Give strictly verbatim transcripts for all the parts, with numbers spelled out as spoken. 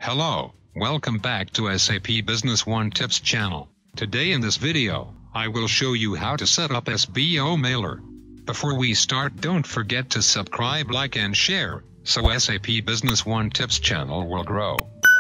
Hello, welcome back to S A P Business One Tips channel. Today in this video, I will show you how to set up S B O mailer. Before we start, don't forget to subscribe, like and share, so S A P Business One Tips channel will grow.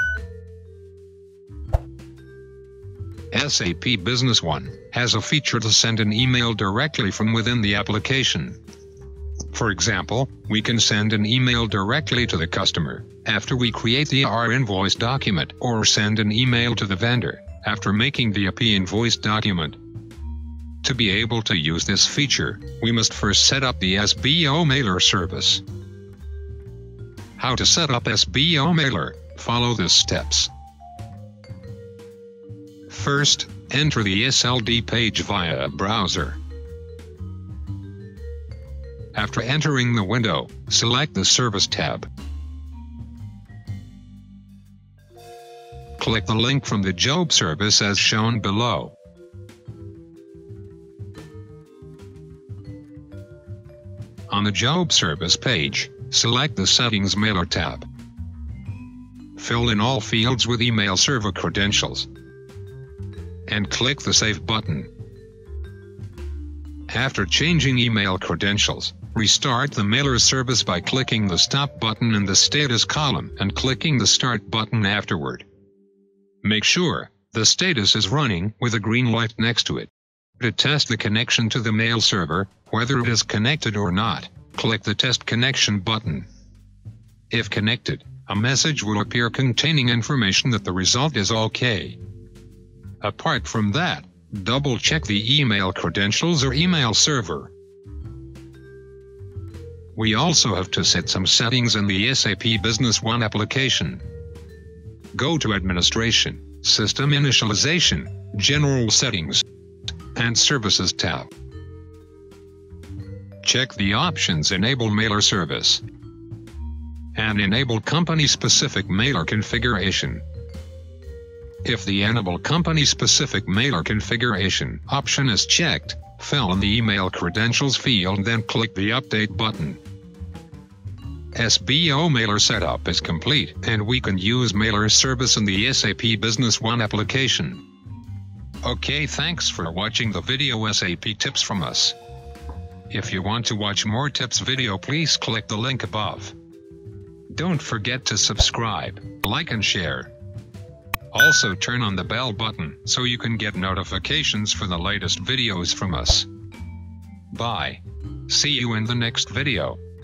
S A P Business One has a feature to send an email directly from within the application. For example, we can send an email directly to the customer after we create the R invoice document, or send an email to the vendor after making the A P invoice document. To be able to use this feature, we must first set up the S B O mailer service. How to set up S B O mailer? Follow the steps. First, enter the S L D page via a browser. After entering the window, select the Service tab. Click the link from the job service as shown below. On the job service page, select the Settings Mailer tab. Fill in all fields with email server credentials, and click the Save button. After changing email credentials, restart the mailer service by clicking the Stop button in the Status column and clicking the Start button afterward. Make sure the status is running with a green light next to it. To test the connection to the mail server, whether it is connected or not, click the Test Connection button. If connected, a message will appear containing information that the result is OK. Apart from that, double-check the email credentials or email server. We also have to set some settings in the S A P Business One application. Go to Administration, System Initialization, General Settings, and Services tab. Check the options Enable Mailer Service and Enable Company-Specific Mailer Configuration. If the Enable Company-Specific Mailer Configuration option is checked, fill in the email credentials field, then click the Update button. S B O mailer setup is complete, and we can use mailer service in the S A P Business One application. Okay, thanks for watching the video S A P tips from us. If you want to watch more tips video, please click the link above. Don't forget to subscribe, like and share. Also turn on the bell button so you can get notifications for the latest videos from us. Bye. See you in the next video.